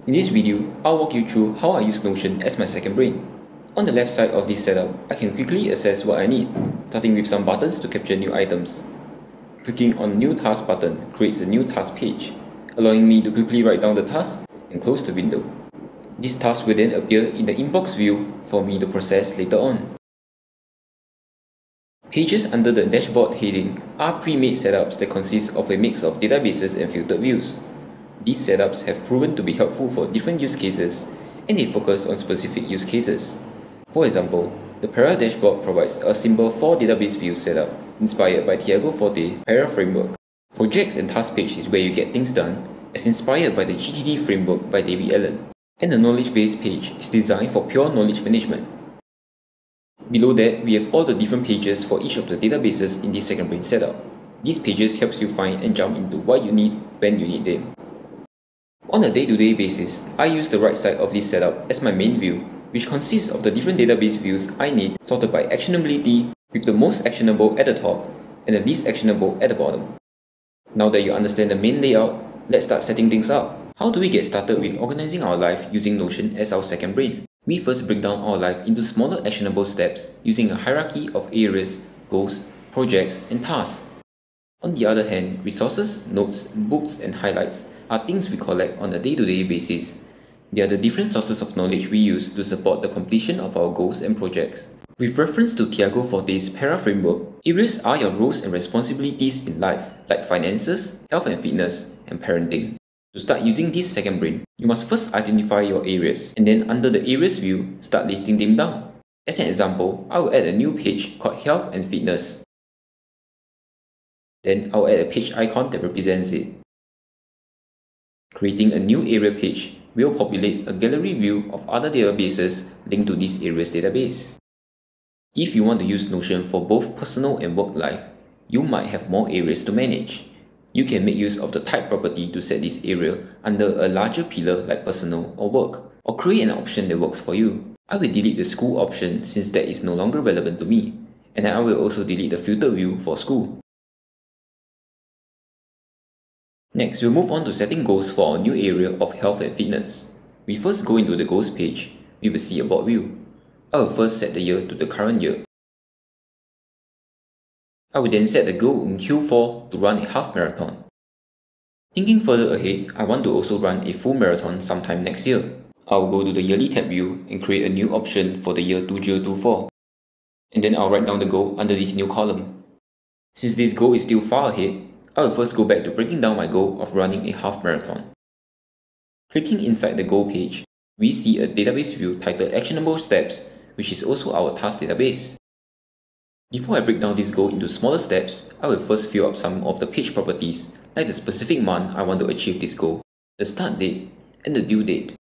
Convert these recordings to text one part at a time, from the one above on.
In this video, I'll walk you through how I use Notion as my second brain. On the left side of this setup, I can quickly access what I need, starting with some buttons to capture new items. Clicking on New Task button creates a new task page, allowing me to quickly write down the task and close the window. This task will then appear in the inbox view for me to process later on. Pages under the dashboard heading are pre-made setups that consist of a mix of databases and filtered views. These setups have proven to be helpful for different use cases, and they focus on specific use cases. For example, the Para dashboard provides a simple 4 database view setup inspired by Tiago Forte's Para framework. Projects and task page is where you get things done, as inspired by the GTD framework by David Allen. And the knowledge base page is designed for pure knowledge management. Below that, we have all the different pages for each of the databases in this second brain setup. These pages helps you find and jump into what you need when you need them. On a day-to-day basis, I use the right side of this setup as my main view, which consists of the different database views I need sorted by actionability, with the most actionable at the top and the least actionable at the bottom. Now that you understand the main layout, let's start setting things up. How do we get started with organizing our life using Notion as our second brain? We first break down our life into smaller actionable steps using a hierarchy of areas, goals, projects, and tasks. On the other hand, resources, notes, books, and highlights are things we collect on a day-to-day basis. They are the different sources of knowledge we use to support the completion of our goals and projects. With reference to Tiago Forte's Para framework, areas are your roles and responsibilities in life, like finances, health and fitness, and parenting. To start using this second brain, you must first identify your areas, and then under the areas view, start listing them down. As an example, I will add a new page called Health and Fitness. Then I'll add a page icon that represents it. Creating a new area page will populate a gallery view of other databases linked to this areas database. If you want to use Notion for both personal and work life, you might have more areas to manage. You can make use of the type property to set this area under a larger pillar like personal or work, or create an option that works for you. I will delete the school option since that is no longer relevant to me, and I will also delete the filter view for school. Next, we'll move on to setting goals for our new area of health and fitness. We first go into the goals page. We will see a board view. I will first set the year to the current year. I will then set the goal in Q4 to run a half marathon. Thinking further ahead, I want to also run a full marathon sometime next year. I will go to the yearly tab view and create a new option for the year 2024. And then I'll write down the goal under this new column. Since this goal is still far ahead, I will first go back to breaking down my goal of running a half marathon. Clicking inside the goal page, we see a database view titled Actionable Steps, which is also our task database. Before I break down this goal into smaller steps, I will first fill up some of the page properties, like the specific month I want to achieve this goal, the start date, and the due date.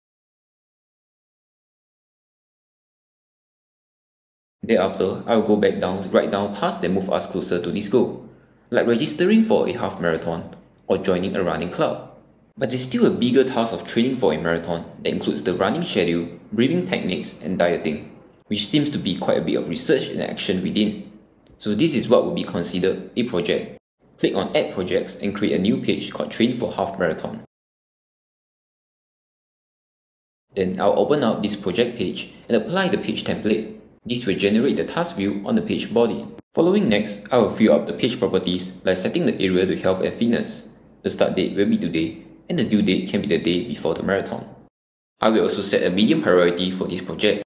Thereafter, I will go back down to write down tasks that move us closer to this goal, like registering for a half marathon or joining a running club. But there's still a bigger task of training for a marathon that includes the running schedule, breathing techniques, and dieting, which seems to be quite a bit of research and action within. So this is what would be considered a project. Click on Add Projects and create a new page called Train for Half Marathon. Then I'll open up this project page and apply the page template. This will generate the task view on the page body. Following next, I will fill up the page properties like setting the area to health and fitness. The start date will be today, and the due date can be the day before the marathon. I will also set a medium priority for this project.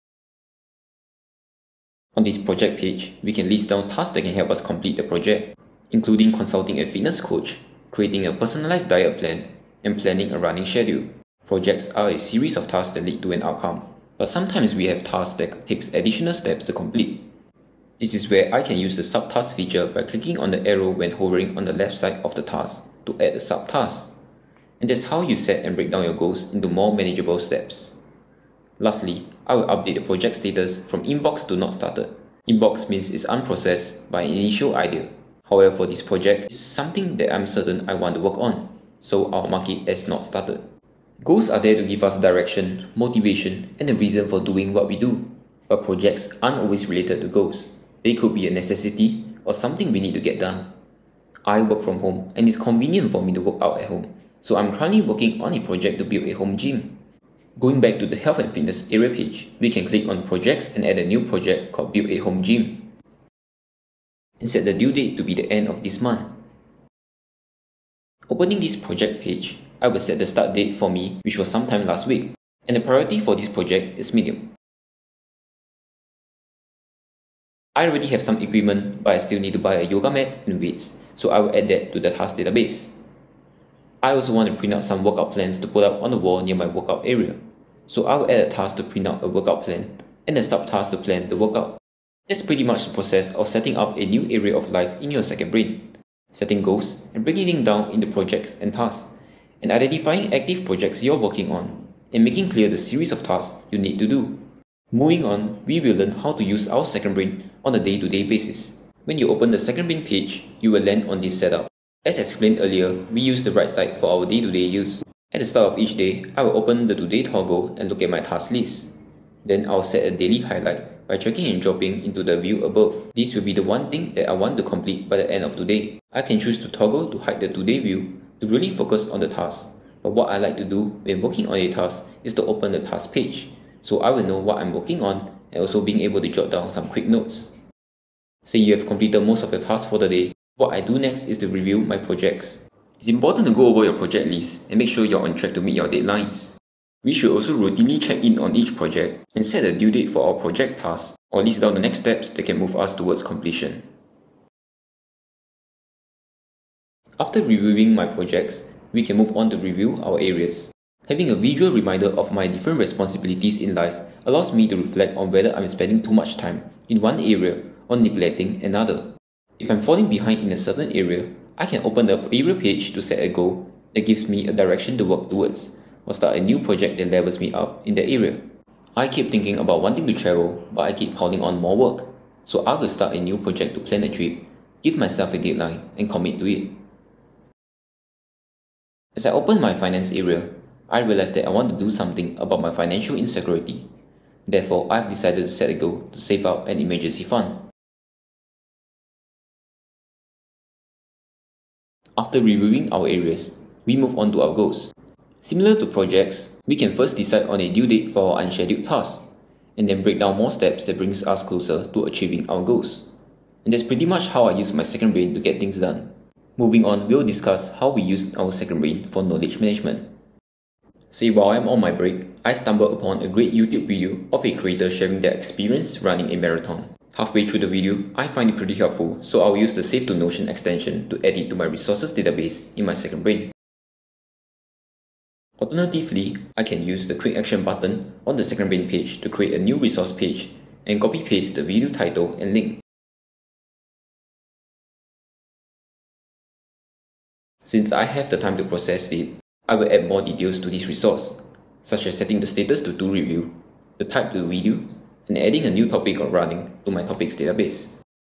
On this project page, we can list down tasks that can help us complete the project, including consulting a fitness coach, creating a personalized diet plan, and planning a running schedule. Projects are a series of tasks that lead to an outcome, but sometimes we have tasks that takes additional steps to complete. This is where I can use the subtask feature by clicking on the arrow when hovering on the left side of the task to add a subtask. And that's how you set and break down your goals into more manageable steps. Lastly, I will update the project status from inbox to not started. Inbox means it's unprocessed by an initial idea. However, for this project, it's something that I'm certain I want to work on, so I'll mark it as not started. Goals are there to give us direction, motivation, and a reason for doing what we do. But projects aren't always related to goals. They could be a necessity or something we need to get done. I work from home and it's convenient for me to work out at home. So I'm currently working on a project to build a home gym. Going back to the health and fitness area page, we can click on projects and add a new project called build a home gym. And set the due date to be the end of this month. Opening this project page, I will set the start date for me, which was sometime last week, and the priority for this project is medium. I already have some equipment, but I still need to buy a yoga mat and weights, so I will add that to the task database. I also want to print out some workout plans to put up on the wall near my workout area, so I will add a task to print out a workout plan, and a subtask to plan the workout. That's pretty much the process of setting up a new area of life in your second brain, setting goals and breaking them down into projects and tasks, and identifying active projects you're working on, and making clear the series of tasks you need to do. Moving on, we will learn how to use our second brain on a day-to-day basis. When you open the second brain page, you will land on this setup. As explained earlier, we use the right side for our day-to-day use. At the start of each day, I will open the today toggle and look at my task list. Then I will set a daily highlight by dragging and dropping into the view above. This will be the one thing that I want to complete by the end of today. I can choose to toggle to hide the today view to really focus on the task. But what I like to do when working on a task is to open the task page, so I will know what I'm working on and also being able to jot down some quick notes. Say you have completed most of your tasks for the day, what I do next is to review my projects. It's important to go over your project list and make sure you're on track to meet your deadlines. We should also routinely check in on each project and set a due date for our project tasks, or list down the next steps that can move us towards completion. After reviewing my projects, we can move on to review our areas. Having a visual reminder of my different responsibilities in life allows me to reflect on whether I'm spending too much time in one area or neglecting another. If I'm falling behind in a certain area, I can open the area page to set a goal that gives me a direction to work towards, or start a new project that levels me up in that area. I keep thinking about wanting to travel, but I keep piling on more work, so I will start a new project to plan a trip, give myself a deadline, and commit to it. As I open my finance area, I realized that I want to do something about my financial insecurity. Therefore, I've decided to set a goal to save up an emergency fund. After reviewing our areas, we move on to our goals. Similar to projects, we can first decide on a due date for our unscheduled tasks, and then break down more steps that brings us closer to achieving our goals. And that's pretty much how I use my second brain to get things done. Moving on, we'll discuss how we use our second brain for knowledge management. Say while I'm on my break, I stumbled upon a great YouTube video of a creator sharing their experience running a marathon. Halfway through the video, I find it pretty helpful, so I'll use the Save to Notion extension to add it to my resources database in my second brain. Alternatively, I can use the Quick Action button on the second brain page to create a new resource page and copy-paste the video title and link. Since I have the time to process it, I will add more details to this resource, such as setting the status to Do Review, the type to video, and adding a new topic on running to my topics database.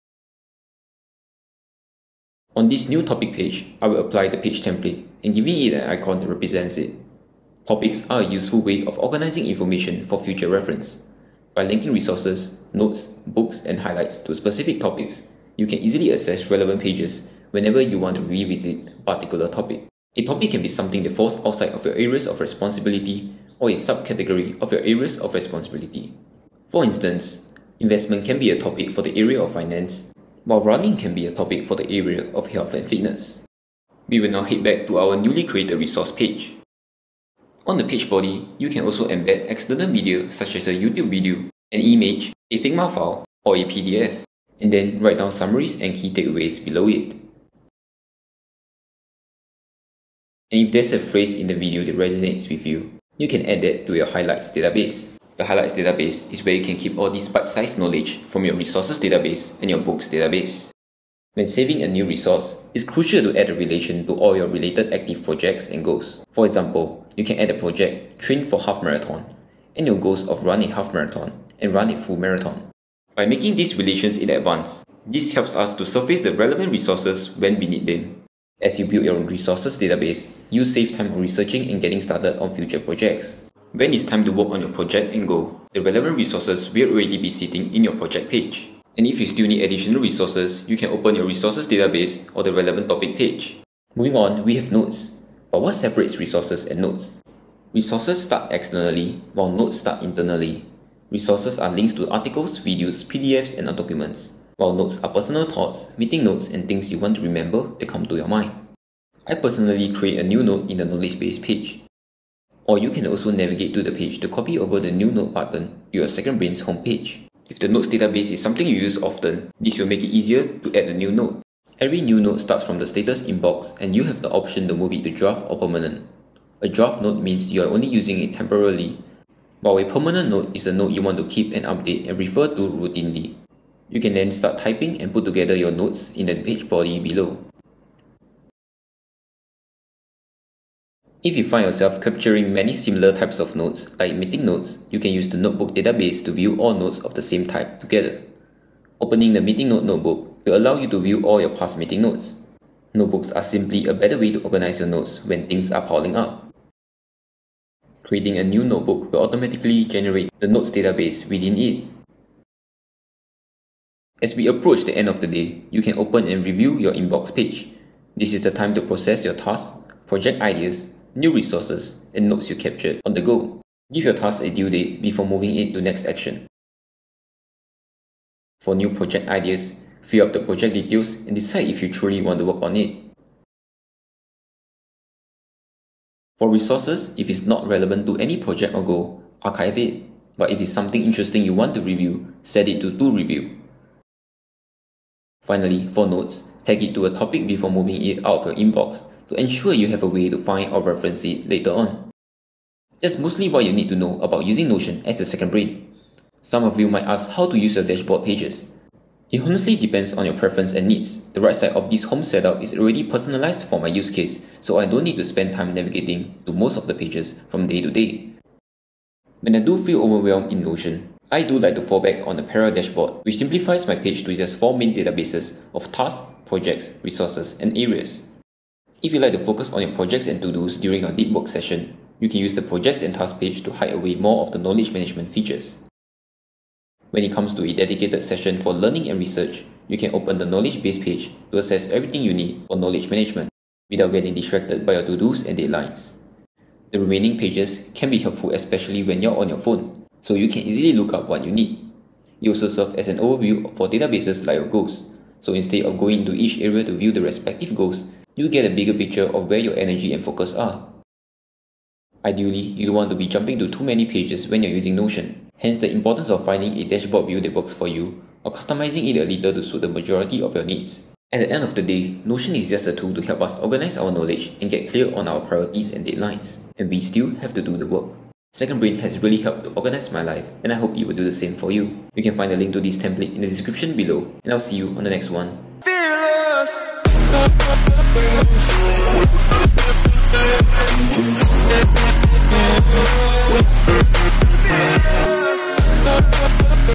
On this new topic page, I will apply the page template and giving it an icon that represents it. Topics are a useful way of organizing information for future reference. By linking resources, notes, books, and highlights to specific topics, you can easily access relevant pages whenever you want to revisit a particular topic. A topic can be something that falls outside of your areas of responsibility or a subcategory of your areas of responsibility. For instance, investment can be a topic for the area of finance, while running can be a topic for the area of health and fitness. We will now head back to our newly created resource page. On the page body, you can also embed external media such as a YouTube video, an image, a Figma file, or a PDF, and then write down summaries and key takeaways below it. And if there's a phrase in the video that resonates with you, you can add that to your highlights database. The highlights database is where you can keep all this bite-sized knowledge from your resources database and your books database. When saving a new resource, it's crucial to add a relation to all your related active projects and goals. For example, you can add a project, train for half marathon, and your goals of run a half marathon and run a full marathon. By making these relations in advance, this helps us to surface the relevant resources when we need them. As you build your own resources database, you save time on researching and getting started on future projects. When it's time to work on your project and goal, the relevant resources will already be sitting in your project page. And if you still need additional resources, you can open your resources database or the relevant topic page. Moving on, we have notes. But what separates resources and notes? Resources start externally, while notes start internally. Resources are links to articles, videos, PDFs, and documents, while notes are personal thoughts, meeting notes, and things you want to remember that come to your mind. I personally create a new note in the knowledge base page. Or you can also navigate to the page to copy over the new note button to your Second Brain's homepage. If the notes database is something you use often, this will make it easier to add a new note. Every new note starts from the status inbox, and you have the option to move it to draft or permanent. A draft note means you are only using it temporarily, while a permanent note is a note you want to keep and update and refer to routinely. You can then start typing and put together your notes in the page body below. If you find yourself capturing many similar types of notes, like meeting notes, you can use the notebook database to view all notes of the same type together. Opening the meeting note notebook will allow you to view all your past meeting notes. Notebooks are simply a better way to organize your notes when things are piling up. Creating a new notebook will automatically generate the notes database within it. As we approach the end of the day, you can open and review your inbox page. This is the time to process your tasks, project ideas, new resources, and notes you captured on the go. Give your task a due date before moving it to next action. For new project ideas, fill up the project details and decide if you truly want to work on it. For resources, if it's not relevant to any project or goal, archive it. But if it's something interesting you want to review, set it to review. Finally, for notes, tag it to a topic before moving it out of your inbox to ensure you have a way to find or reference it later on. That's mostly what you need to know about using Notion as your second brain. Some of you might ask how to use your dashboard pages. It honestly depends on your preference and needs. The right side of this home setup is already personalized for my use case, so I don't need to spend time navigating to most of the pages from day to day. When I do feel overwhelmed in Notion, I do like to fall back on the Para dashboard, which simplifies my page to just 4 main databases of tasks, projects, resources, and areas. If you like to focus on your projects and to-dos during your deep work session, you can use the projects and tasks page to hide away more of the knowledge management features. When it comes to a dedicated session for learning and research, you can open the knowledge base page to access everything you need for knowledge management without getting distracted by your to-dos and deadlines. The remaining pages can be helpful especially when you're on your phone, so you can easily look up what you need. It also serves as an overview for databases like your goals, so instead of going into each area to view the respective goals, you get a bigger picture of where your energy and focus are. Ideally, you don't want to be jumping to too many pages when you're using Notion, hence the importance of finding a dashboard view that works for you, or customizing it a little to suit the majority of your needs. At the end of the day, Notion is just a tool to help us organize our knowledge and get clear on our priorities and deadlines, and we still have to do the work. Second Brain has really helped to organize my life, and I hope it will do the same for you. You can find a link to this template in the description below, and I'll see you on the next one. Fearless.